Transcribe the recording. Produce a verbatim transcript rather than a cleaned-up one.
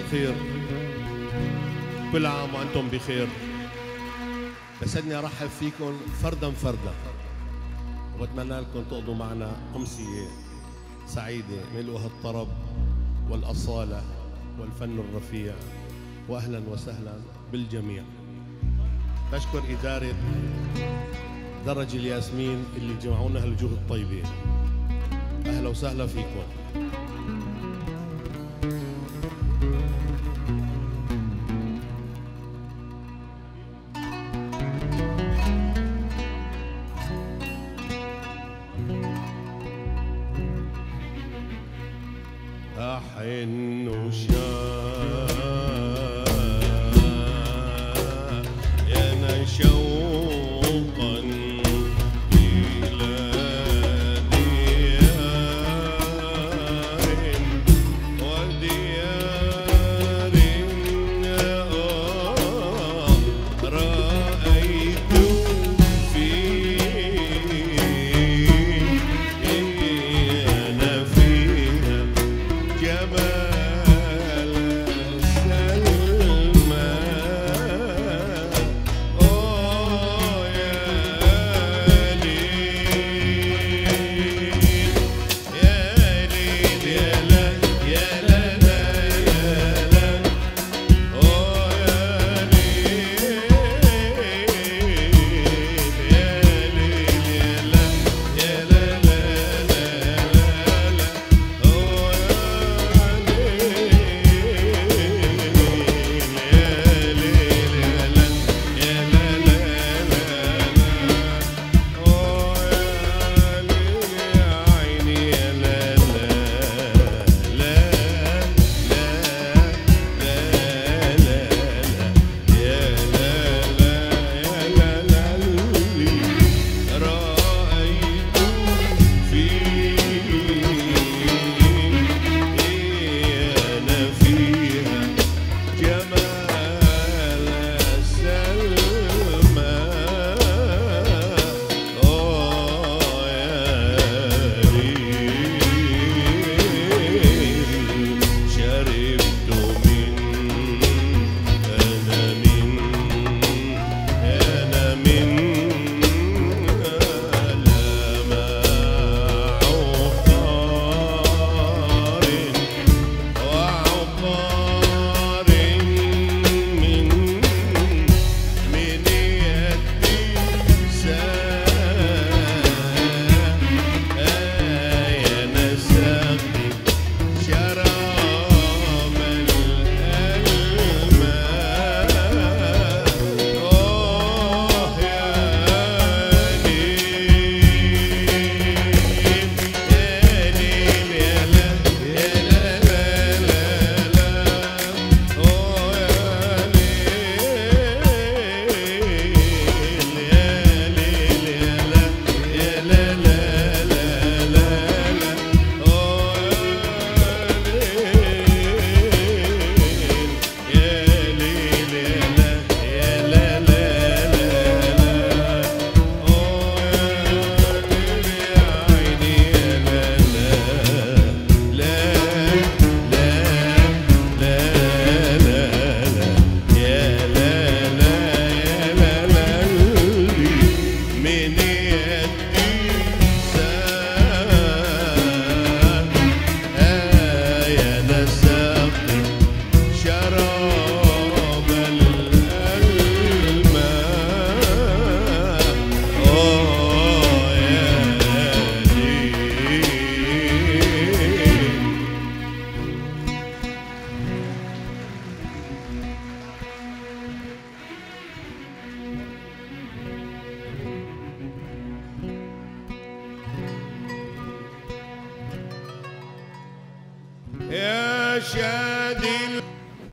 الخير، كل عام وأنتم بخير. بسعدني أرحب فيكم فردا فردا، وبتمنى لكم تقضوا معنا أمسية سعيدة ملؤها الطرب والأصالة والفن الرفيع، وأهلا وسهلا بالجميع. بشكر إدارة درج الياسمين اللي جمعونا هالوجوه الطيبة، أهلا وسهلا فيكم. أحن وشاء يا شوقا إلى ديار وديار رأيت فينا فيها جمال سلمى. أوه يا ليل يا ليل يا لا يا لا لا يا لا. أوه يا ليل يا ليل يا لا يا لا لا لا لا. أوه يا شادي